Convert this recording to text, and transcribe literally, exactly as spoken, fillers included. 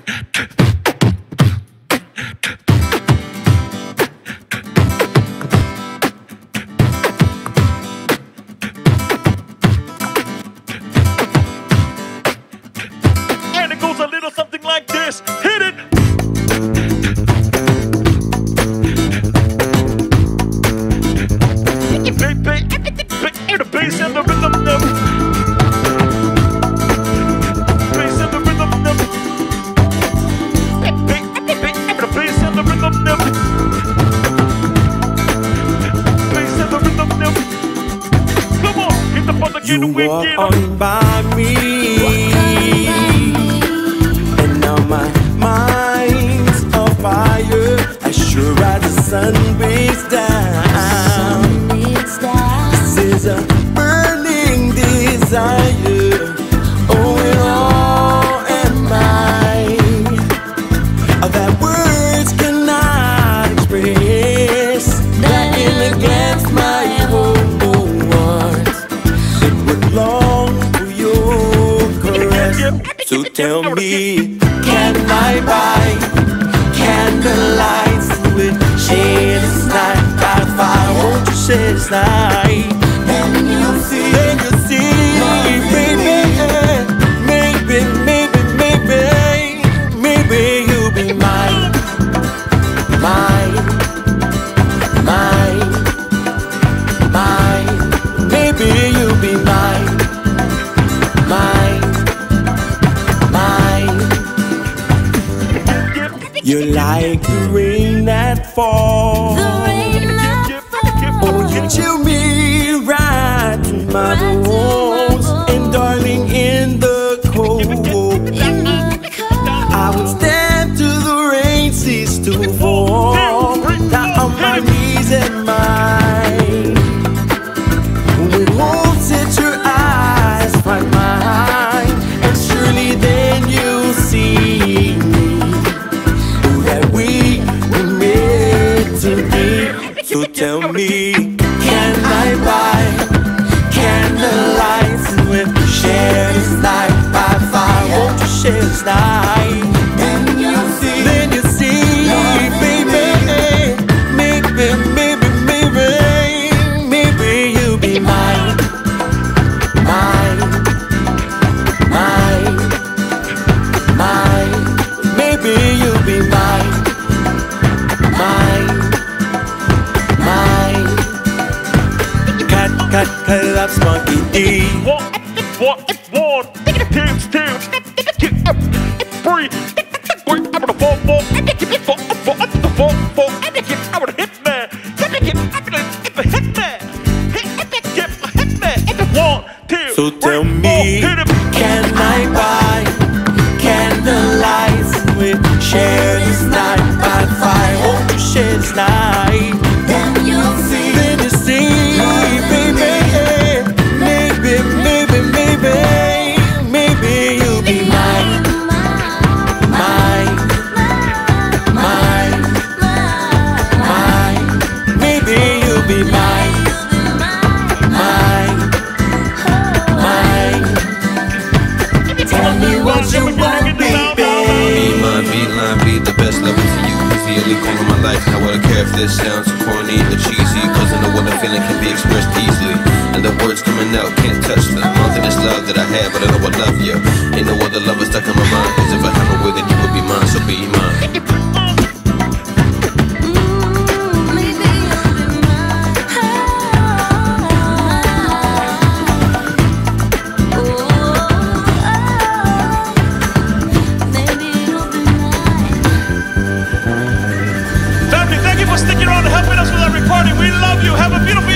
And it goes a little something like this. Hit it! And the bass and the rhythm, no. Bass and the rhythm, no. And the bass and the rhythm, no. Bass and the rhythm, no. Come on, hit the button again and we get You walk on by me, and now my mind's on fire. As sure as the sun breaks down. This is a burning desire. Oh, and all am I that words cannot express. That in a glance my whole heart it would long for your caress. So tell me, can I buy candlelights with shade this night by fire? Won't you share this night? Then you'll see, then you'll see, baby, maybe, maybe, maybe, maybe you'll be mine, mine, mine, mine. Maybe you'll be mine, mine, mine. You're like the rain that falls. Oh, you chill me right to my bones. And darling, in the cold, I would stand till the rain cease to fall. Down on my knees and mine. We won't set your eyes find mine. And surely then you'll see that we were meant to be. So tell me, can I buy candlelights with share this night by fire? Won't you share this night? Then you'll see, then you'll see, baby, maybe, maybe, maybe, maybe you'll be mine, mine, mine, mine. Maybe you'll be mine, mine. Cut, cut up Spunky D. What, what, what? Tips, tips. Free. I'm gonna fall, fall. I'm gonna fall, fall, fall, fall. I'm gonna hit man. I'm gonna hit man. Hit man. One, two. So tell me, can I buy candlelights with share this night by fire? Won't you share this night? Then you'll see, then you see. Now I don't care if this sounds corny or cheesy, cause I know what I'm feeling can be expressed easily. And the words coming out can't touch them. Nothing is love that I have, but I know I love you. Ain't no other lover stuck in my mind, cause if I have a way then you would be mine, so be mine. Thank you for sticking around and helping us with our recording. We love you. Have a beautiful